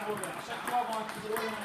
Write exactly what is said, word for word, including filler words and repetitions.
mauvais. À chaque fois, avant un coup droit,